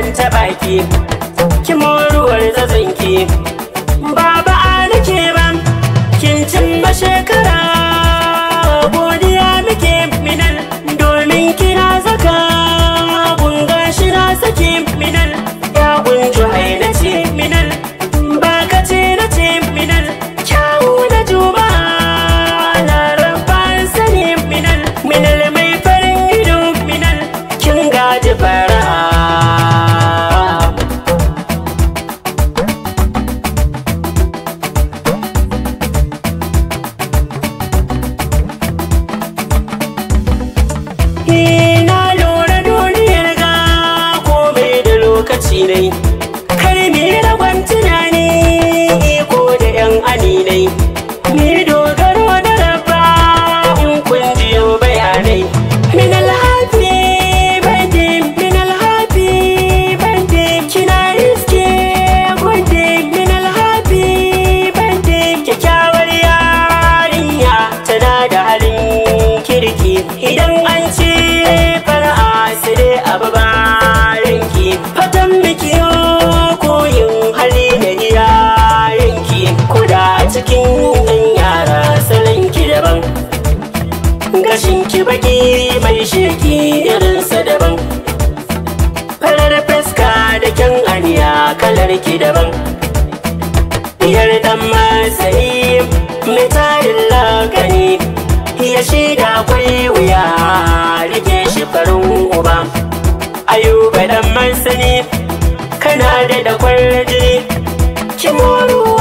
taɓa ki, ki moruwar zazanki. Baba nake ba, kin cimma shekara, godiya muke minal, domin kina zaka, gunga shi na sake minal, ya gunju haina ce minal, baka ce na ce minal, kyawu na juma'a, laraban sani minal, minal mai farin ido minal, kin gaji fara. Kar mi ragon tunani iko da yan aninai, mi dogaro da rabba in kun jiyo bayanai. Min alhafi bande, min alhafi bande, kina iske gwande. Min alhafi bande, kyakkyawar yarinya tana da halin kirki. Idan an ce fara'a sai dai abu barinki, fatan miki koyin hali na iyayenki. Kuda cikin yan yara salanki daban, gashinki baki mai sheki irinsa daban, farar fuska da kyan aniya kalarki daban. Diyar dan masani mai tarin lakani, ya shaida akwai wuya rike shi farin uba. Ayuba dan masani kana da kwarjini, ki moru